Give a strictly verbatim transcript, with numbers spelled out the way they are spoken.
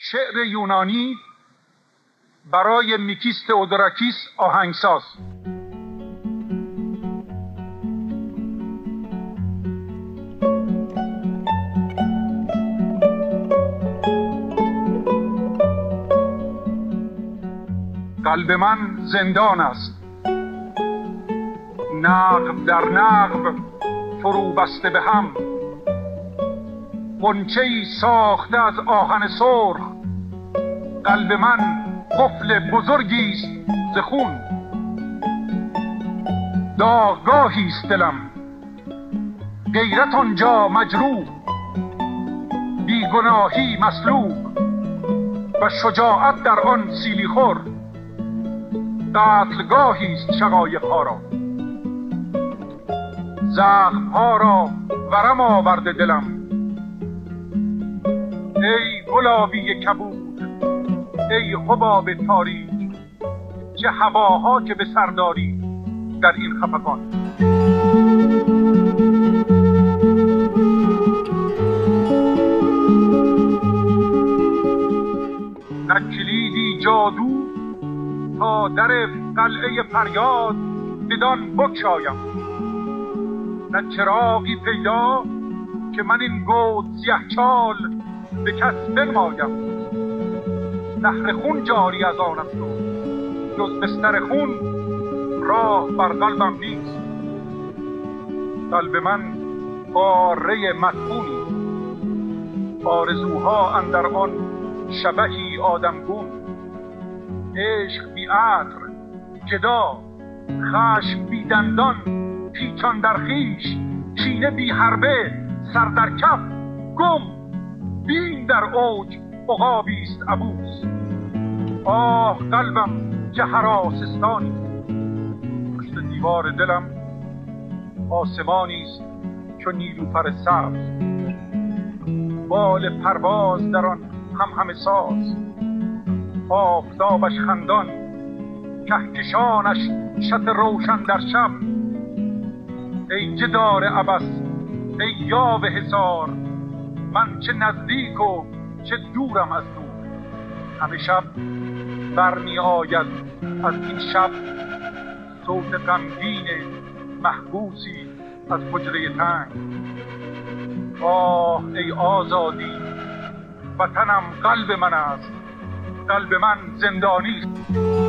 شعر یونانی برای میکیس تئودوراکیس آهنگساز. قلب من زندان است، نقب در نقب فرو بسته به هم، غنچه‌ای ساخته از آهن سرخ. قلب من قفل بزرگی است ز خون، داغگاهی است دلم، غیرت آنجا مجروح، بیگناهی مسلوب و شجاعت در آن سیلی خور. قتلگاهی است شقایق‌ها را، زخم‌ها را ورم آورده دلم. ای گلابی کبود، ای حباب تاریک، چه هواها که به سر داری در این خفقان. نه کلیدی جادو تا در قلعه فریاد بدان بگشایم، نه چراغی پیدا که من این گود سیه‌چال به کس بنمایم. نهر خون جاری از آن است و جز بستر خون راه بر قلبم نیست. قلب من قاره مدفونی، آرزوها اندر آن شبحی آدمگون. عشق بی عطر جدا، خشم بی دندان پیچان در خویش، کینه بی حربه سر در کف گم. بین در اوج عقابی است عبوس، آه قلبم که هراسستانی. پشت دیوار دلم آسمانی است چون نیلوفر سبز، بال پرواز در آن هم همه ساز. آفتابش خندان، کهکشانش شط روشن در شب. ای جدار عبس، ای یاوه حصار، من چه نزدیک و چه دورم از دور. همه شب برمی آید از این شب صوت غمگین محبوسی از حجره تنگ. آه ای آزادی، وطنم قلب من است، قلب من زندانی است.